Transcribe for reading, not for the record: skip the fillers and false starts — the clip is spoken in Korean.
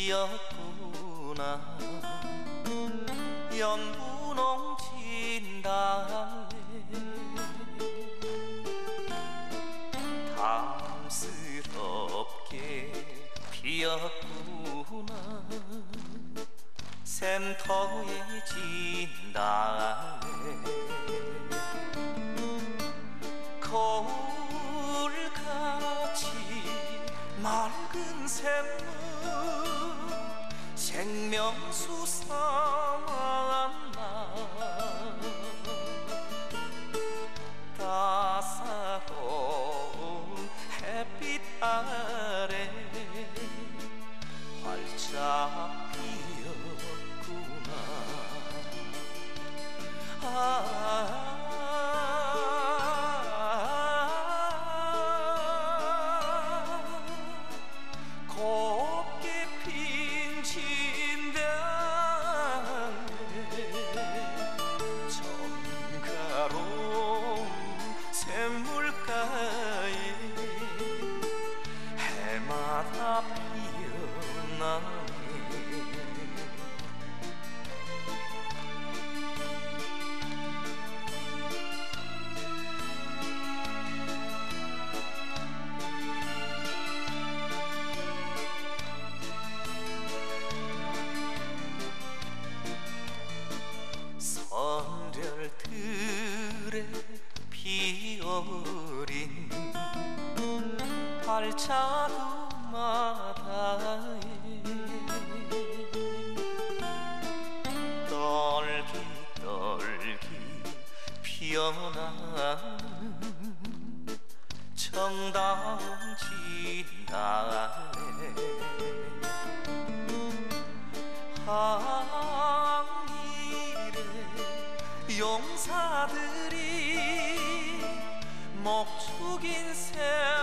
피었구나. 연분홍 진달래 담스럽게 피었구나. 샘터의 진달래 거울같이 맑은 샘물 생명수 삼았나. 따사로운 햇빛 아래 활짝 피었구나. 곱게 핀 진달래 정가로운 샘물가에 해마다 피어나네. 선별들에 피어린 발자국마다에 떨기 피어나는 정다운 진달래 용사들이 목축인 새